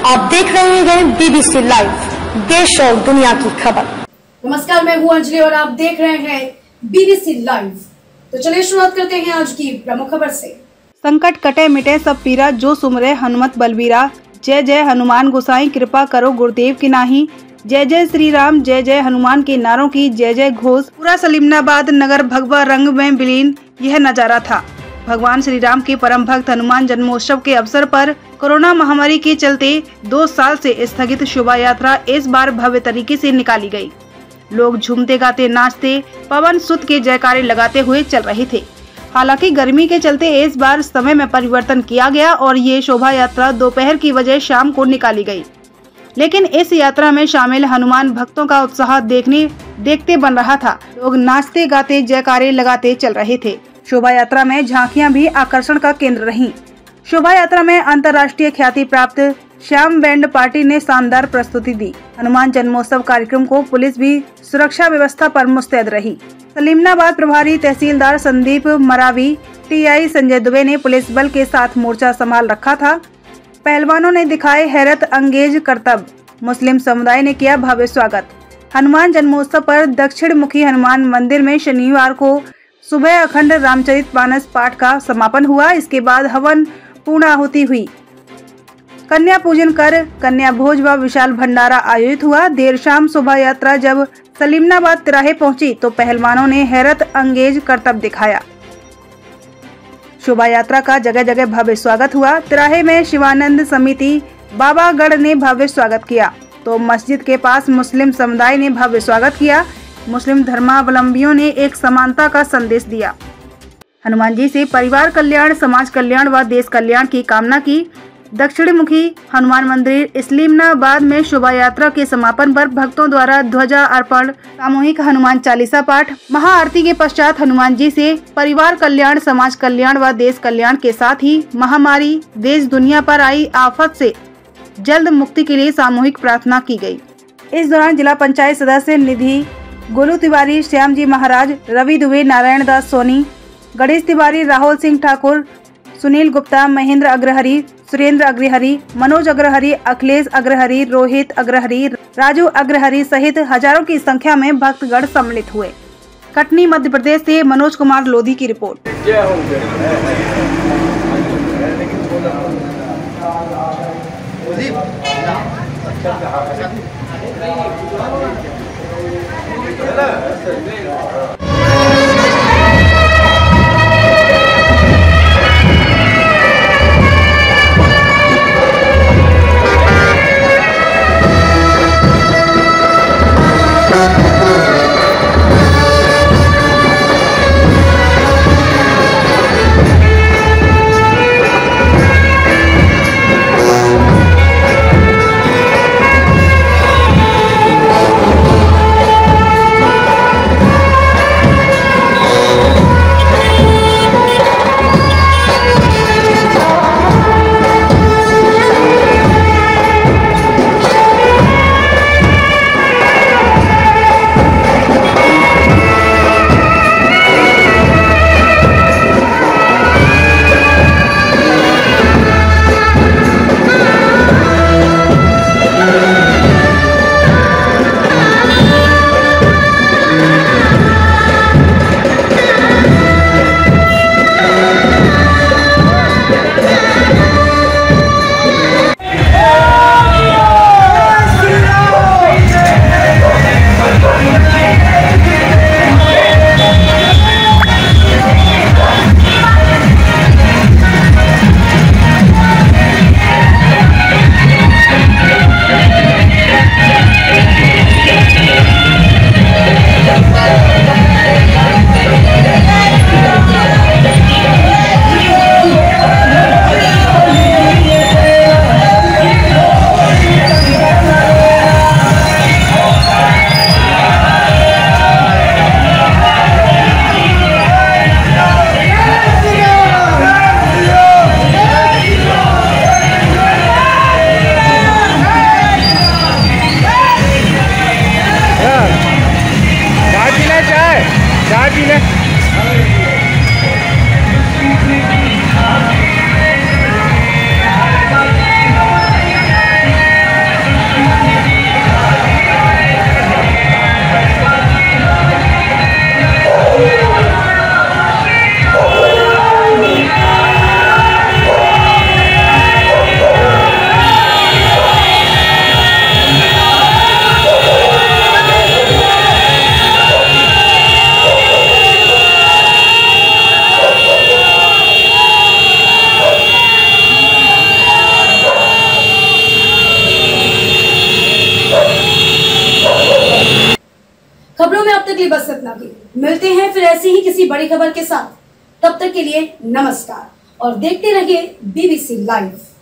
आप देख रहे हैं BBC लाइव, देश और दुनिया की खबर। नमस्कार, मैं हूं अंजलि और आप देख रहे हैं BBC लाइव। तो चलिए शुरुआत करते हैं आज की प्रमुख खबर से। संकट कटे मिटे सब पीरा, जो सुमरे हनुमत बलबीरा। जय जय हनुमान गोसाई, कृपा करो गुरुदेव की नाही। जय जय श्री राम, जय जय हनुमान के नारों की जय जय घोष। पूरा सलीमनाबाद नगर भगवा रंग में विलीन यह नजारा था। भगवान श्री राम के परम भक्त हनुमान जन्मोत्सव के अवसर पर कोरोना महामारी के चलते 2 साल से स्थगित शोभा यात्रा इस बार भव्य तरीके से निकाली गई। लोग झूमते गाते नाचते पवन सुत के जयकारे लगाते हुए चल रहे थे। हालांकि गर्मी के चलते इस बार समय में परिवर्तन किया गया और ये शोभा यात्रा दोपहर की बजाय शाम को निकाली गई। लेकिन इस यात्रा में शामिल हनुमान भक्तों का उत्साह देखते बन रहा था। लोग नाचते गाते जयकारे लगाते चल रहे थे। शोभा यात्रा में झांकियां भी आकर्षण का केंद्र रहीं। शोभा यात्रा में अंतर्राष्ट्रीय ख्याति प्राप्त श्याम बैंड पार्टी ने शानदार प्रस्तुति दी। हनुमान जन्मोत्सव कार्यक्रम को पुलिस भी सुरक्षा व्यवस्था पर मुस्तैद रही। सलीमनाबाद प्रभारी तहसीलदार संदीप मरावी, टीआई संजय दुबे ने पुलिस बल के साथ मोर्चा संभाल रखा था। पहलवानों ने दिखाए हैरत अंगेज करतब। मुस्लिम समुदाय ने किया भव्य स्वागत। हनुमान जन्मोत्सव पर दक्षिण मुखी हनुमान मंदिर में शनिवार को सुबह अखंड रामचरितमानस पाठ का समापन हुआ। इसके बाद हवन पूर्ण आहुति हुई। कन्या पूजन कर कन्या भोज व विशाल भंडारा आयोजित हुआ। देर शाम शोभा यात्रा जब सलीमनाबाद तिराहे पहुंची तो पहलवानों ने हैरत अंगेज करतब दिखाया। शोभा यात्रा का जगह जगह भव्य स्वागत हुआ। तिराहे में शिवानंद समिति बाबागढ़ ने भव्य स्वागत किया तो मस्जिद के पास मुस्लिम समुदाय ने भव्य स्वागत किया। मुस्लिम धर्मावलंबियों ने एक समानता का संदेश दिया। हनुमान जी से परिवार कल्याण, समाज कल्याण व देश कल्याण की कामना की। दक्षिणमुखी हनुमान मंदिर इस्लामाबाद में शोभा यात्रा के समापन पर भक्तों द्वारा ध्वजा अर्पण, सामूहिक हनुमान चालीसा पाठ, महाआरती के पश्चात हनुमान जी से परिवार कल्याण, समाज कल्याण व देश कल्याण के साथ ही महामारी देश दुनिया पर आई आफत से जल्द मुक्ति के लिए सामूहिक प्रार्थना की गई। इस दौरान जिला पंचायत सदस्य निधि, गोलू तिवारी, श्याम जी महाराज, रवि दुबे, नारायण दास सोनी, गणेश तिवारी, राहुल सिंह ठाकुर, सुनील गुप्ता, महेंद्र अग्रहरी, सुरेंद्र अग्रहरी, मनोज अग्रहरी, अखिलेश अग्रहरी, रोहित अग्रहरी, राजू अग्रहरी सहित हजारों की संख्या में भक्तगण सम्मिलित हुए। कटनी मध्य प्रदेश से मनोज कुमार लोधी की रिपोर्ट। अब तक के लिए बस इतना ही। मिलते हैं फिर ऐसी ही किसी बड़ी खबर के साथ। तब तक के लिए नमस्कार और देखते रहिए BBC लाइव।